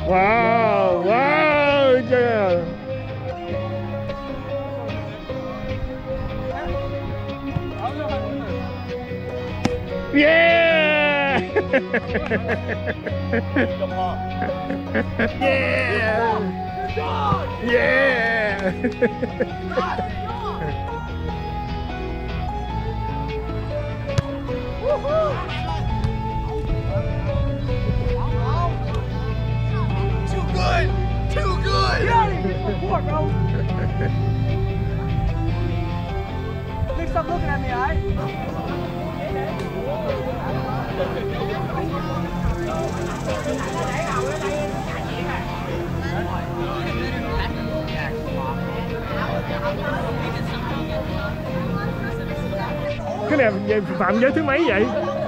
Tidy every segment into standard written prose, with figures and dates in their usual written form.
Wow, wow, trời. Yeah. Yeah. Yeah. Too good. Please stop looking at me, alright? Cái này phạm giới thứ mấy vậy?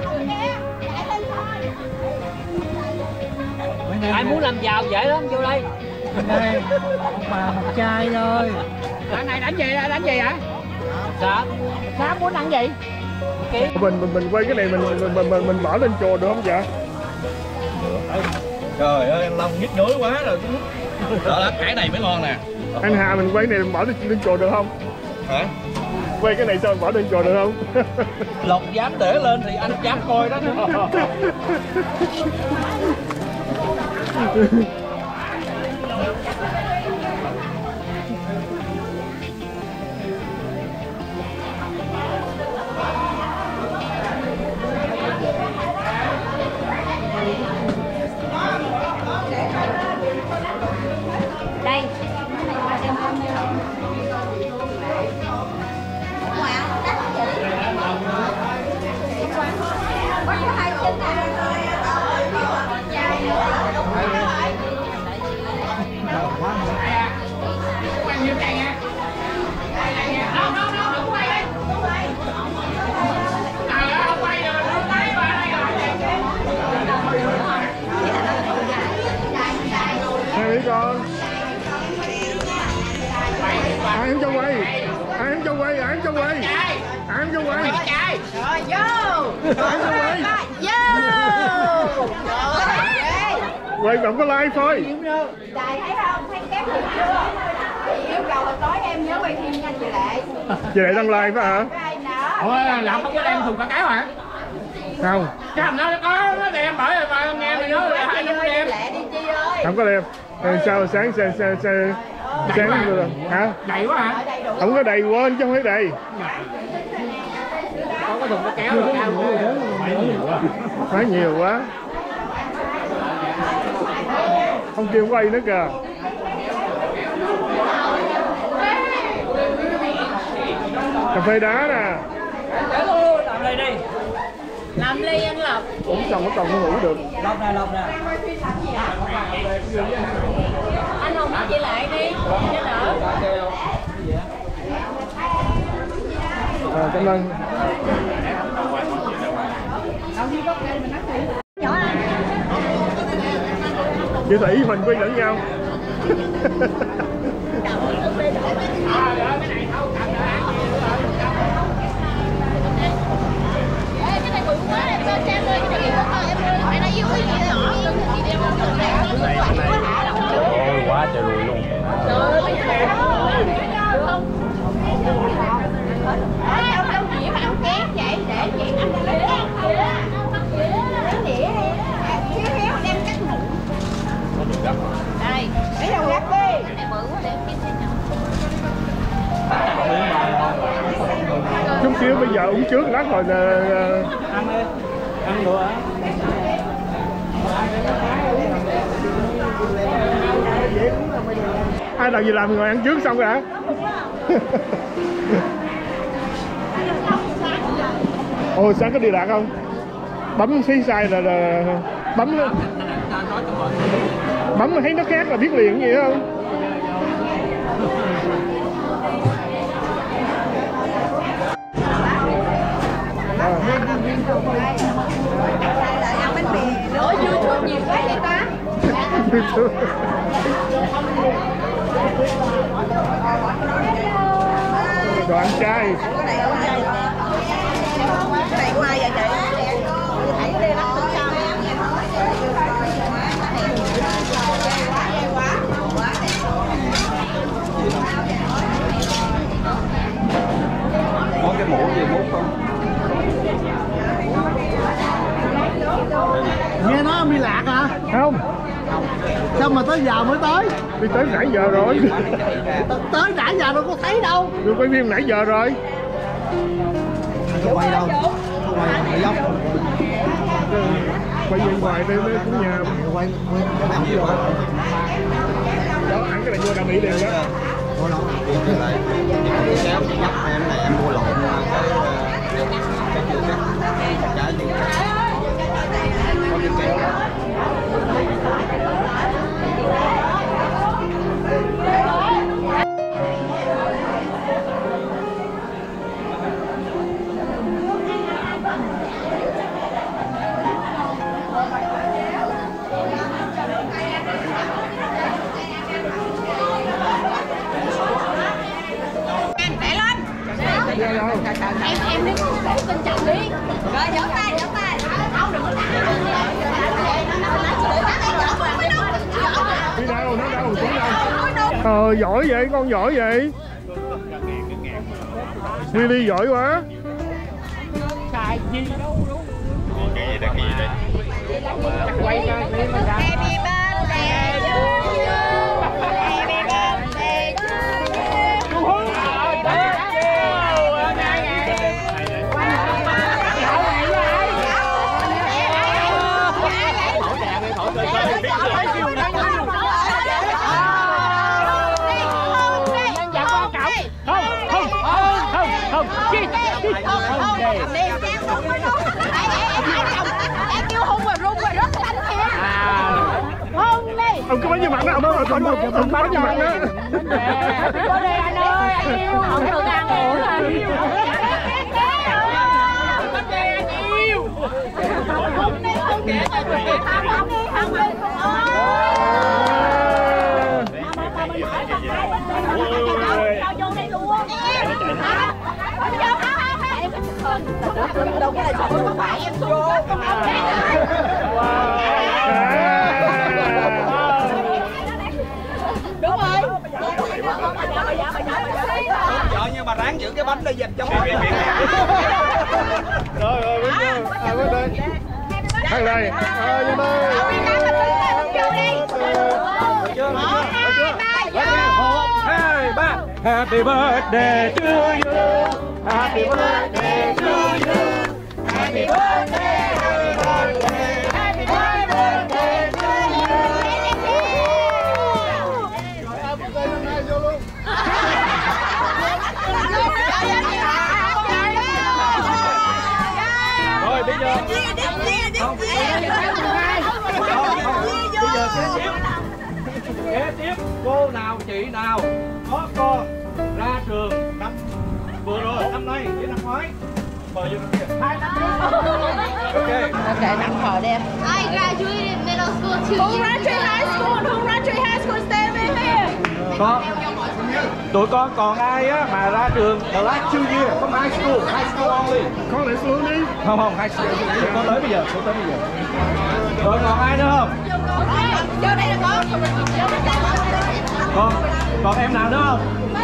Ai muốn làm giàu dễ lắm, vô đây. Đây, mà một chai thôi. Anh này đánh gì hả? Sao? Sao muốn ăn gì? Mình quay cái này mình bỏ lên chùa được không vậy? Trời ơi, anh Long nhức nhối quá rồi. Đó là cái này mới ngon nè. Anh Hà, mình quay cái này mình bỏ lên chùa được không? Hả? Quay cái này sao mình bỏ lên chùa được không? Lộc dám để lên thì anh dám coi đó. Đây. Hai mấy con. Ai không cho quay? Ai không cho quay? Ai không cho quay? Ai không cho quay? Rồi vô. Ai không cho quay? Vô. Quay không có like thôi. Đài thấy không? Thấy kép được chưa? Chị yêu cầu là tối em nhớ quay phim nhanh chị Lệ. Chị lại đăng like phải hả? Cái đó. Ôi, Lộc không có đem thùng quảng cáo hả? Không. Cái thằng đó có nó đem bởi mà nghe mày nói là hai đứa đem. Lệ đi Chi ơi. Không có đem. Sao sáng rồi hả? Đầy quá hả? Không có đầy quên chứ không phải đầy. Có cái thùng nó kéo rồi cao quá. Phải nhiều quá. Không kêu quay nữa kìa. Cà phê đá nè. Làm ly đi. Làm ly anh Lộc. Cũng chồng có còn ngủ được. Lộc nè. Anh Hùng với chị Lệ đi. Cho đỡ. Cảm ơn. Nhỏ anh. Chị Thủy mình quay lẫn nhau. Cái này bự quá em cho Trang ơi, cái này con em ơi, mày đã yêu cái gì đó, chị đem con từ này Ôi quá trời lùi luôn. trời ơi, bây giờ không. Ông đâu dĩa mà ông kén vậy để chị ăn cái đĩa. Cái đĩa đi. Khéo đem cắt mụn. Đây, lấy đầu gắp đi. Cái này bự quá để em kiếm thêm nhau. Chút xíu bây giờ uống trước lát rồi. Ăn đi. Ăn được hả? Ai làm gì làm ngồi ăn trước xong rồi hả? Ồ, sáng có đi lạc không? Bấm xí sai là bấm bấm thấy nó khác là biết liền gì không? Ủa YouTube nhiều quá vậy ta? Đồ ăn chay. Cái này của ai vậy chị? Thấy đi bắt sao? Sao mà tới giờ mới tới? Đi tới nãy giờ rồi. Tới nãy giờ đâu có thấy đâu. Tôi quay phim nãy giờ rồi. Không quay đâu. Không quay phải dốc. Quay về ngoài đây mới cũng nhà. Quay không vô. Đó, ăn cái này vô đã bị liền đó. Vô đâu? lại kéo chị nhấp em này em mua lộn cái chưa cắt trái gì có cái kéo đó. Em đi để kinh chồng đi. Rồi vỗ tay không đừng có thả. Đi đâu, nó đâu, xuống đâu. Giỏi vậy, con giỏi vậy. Willy giỏi quá. Xài gì đâu đúng. Cái gì đây, cái gì đây? Quay ra đi mà ra. Happy birthday to you. Happy birthday to you. Em kêu hung rồi rung rồi rất xanh kìa. Hung đi. Ông cứ bắn vô mặt đó, ông cứ bắn vô mặt đó. Cô đây anh ơi, anh yêu. Không được ăn nữa rồi. Hung đi, hung đi. Hung đi, hung đi. Sao vô đây luôn. Đâu cái này sao không phải em vô. Đúng rồi. Trời nhưng mà ráng giữ cái bánh đây dành cho mọi người. Rồi rồi biết chưa? Biết đây. Thằng này. Vô đây. Hai ba. Happy birthday to you. Happy birthday to you. Happy birthday. Happy birthday. Happy birthday to you. Rồi bây giờ kế tiếp cô nào chị nào có con ra trường năm vừa rồi năm nay với năm ngoái mời vô năm kia 2 năm trước. Ok nặng thở đem. I graduated middle school 2 years ago. Who graduated high school? Who graduated high school? Stay over here. con tụi con còn ai á mà ra trường the last 2 years không high school only. Con lại xuống đi. Không high school tụi con tới bây giờ rồi còn ai nữa không? Vô đây là Còn em nào nữa không?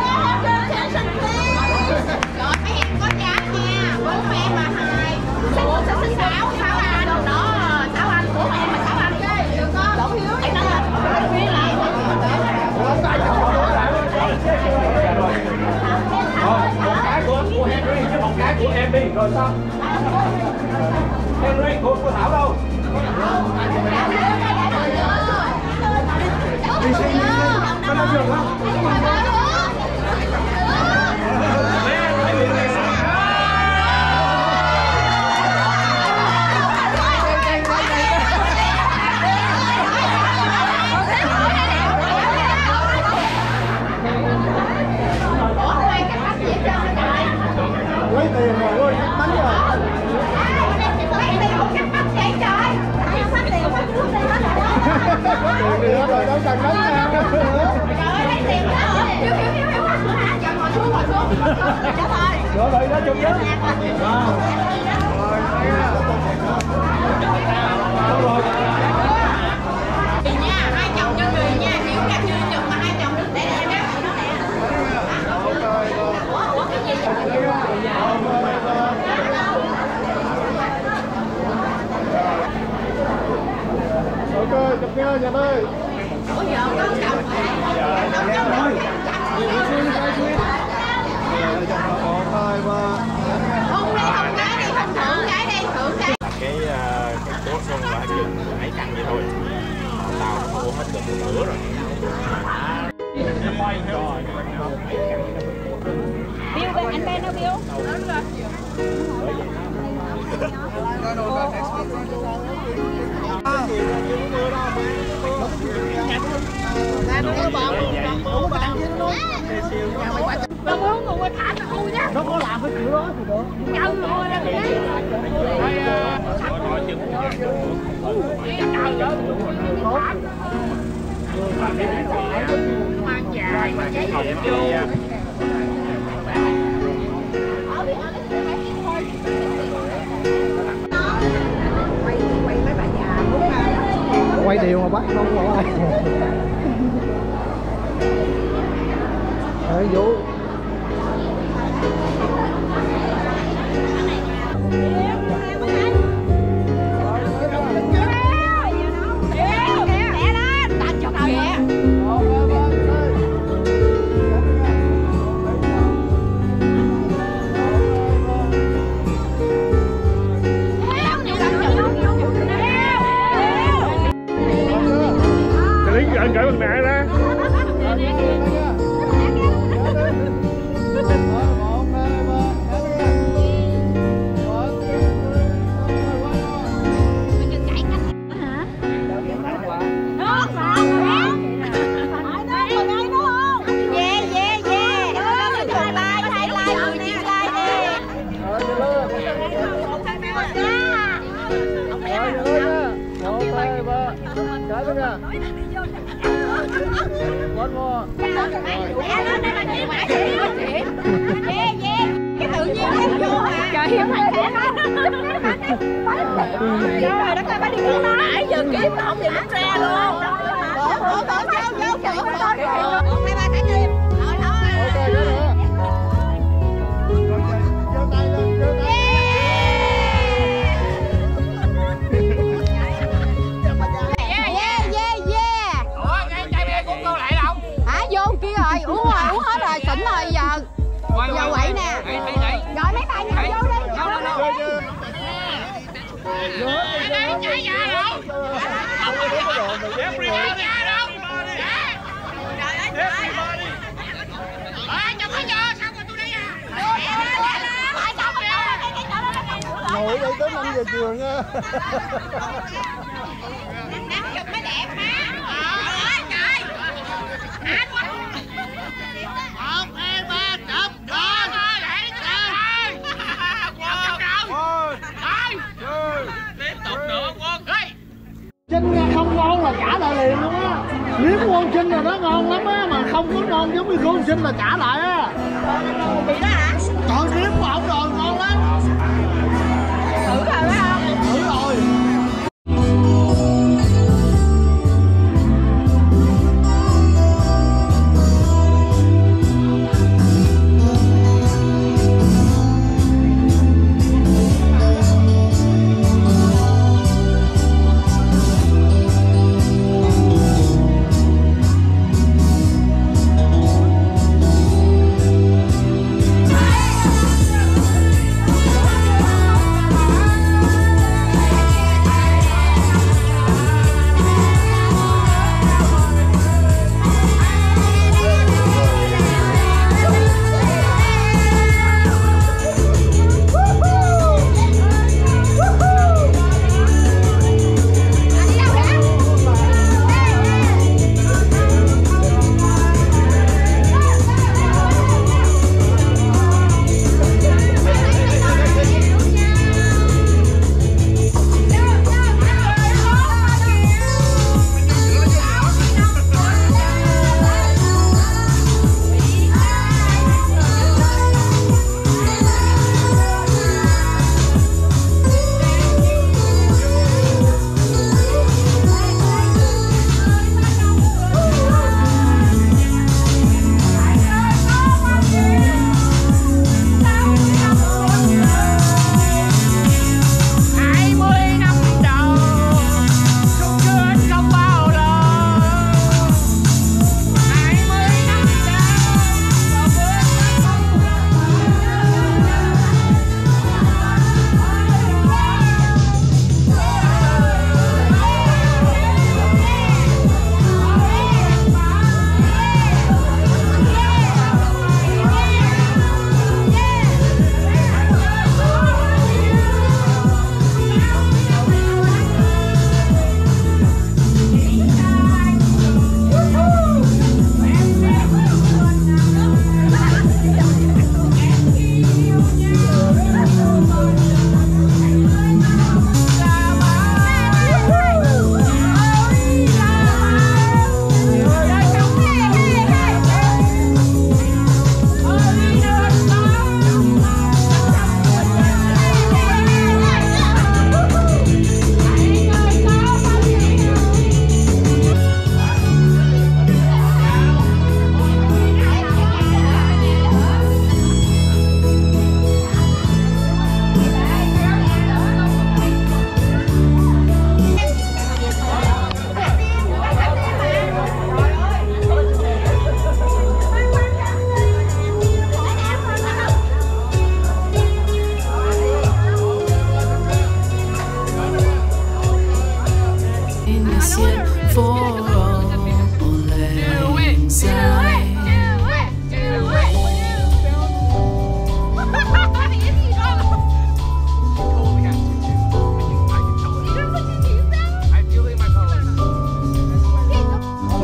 Rồi mấy em có dám nha. 4 em mà 2. Sẽ 6 anh đó. 6 anh của em mà 6 anh chứ. Được không? Đổ hiếu. Em nói là viên lại. Một cái của Henry chứ một cái của em đi rồi sao? Henry của Thảo đâu? Đi xin đi có nói được không? Lấy tiền rồi, bánh rồi. Tiền rồi đâu cần bánh nha. Rồi rồi đó chung chứ. Rồi. Nha, hai chồng cho người nha, kiểu gặp như chồng mà hai chồng đứng để em đó. Ủa cái gì vậy? Ok, chụp nha nhà ơi. Ủa giờ có chồng không gái đi, không thưởng gái đi, thưởng gái. Cái chốt xong là chừng mấy căn vậy thôi. Tao nó mua hết được một nửa rồi. Bill bên anh Ben đâu Bill? Nó muốn ngồi thả nó hôi nhá. Nó có làm cái kiểu đó thì được. Nhau ngồi đó kìa. Mang dài mà cháy hồng vô. Quay đều mà bắt không có ai. Đấy Vũ. Anh cởi bằng nại ra. Cái tự nhiên em vô hả? Trời hiếm hàng thế đó. Trời đất ơi, bà đi kiếm nó. Nãy giờ kiếm mà không nhìn nó ra luôn. Vô vô. Hai ba cái kim. Thôi thôi. Ok đó nữa. Giơ tay lên, giơ tay. Ủa, cái chai bia của cô lại đâu? Hả? Vô kia rồi, uống hết rồi, xỉn rồi giờ. Giờ quậy nè. Rồi mấy bạn nhậu vô đi. Chạy ra đâu? Chạy ra đâu? Cho có cho, sao mà tôi đi à? Ngồi đây tới 5 giờ chiều nha. Chụp mới đẹp má. Trời. 1, 2, 3, chụp. Đó, lại trời. Quân. Rồi. Tiếp tục nữa Quân. Chinh nha, không ngon là trả lại liền luôn á. Nếu con chinh là nó ngon lắm á, mà không có ngon giống như con chinh là trả lại á. Bị đó hả? Trời nếu mà không rồi ngon lắm. Thử rồi phải không? Thử rồi.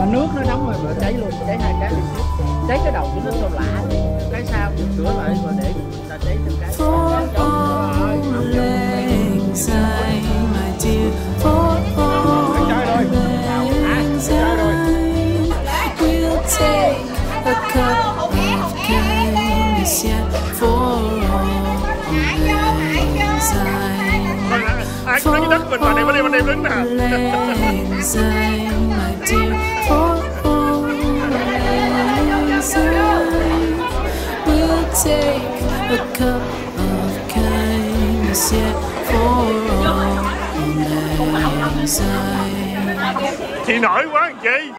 mà nước nó nóng rồi mà cháy luôn, cháy hai cái liền. Cháy cái đầu của nó sao lạ, cái sau sửa lại rồi để ta cháy từng cái. Ai cũng nói cái đất mình mà này bên em đứng nè. Chị nổi quá anh chị.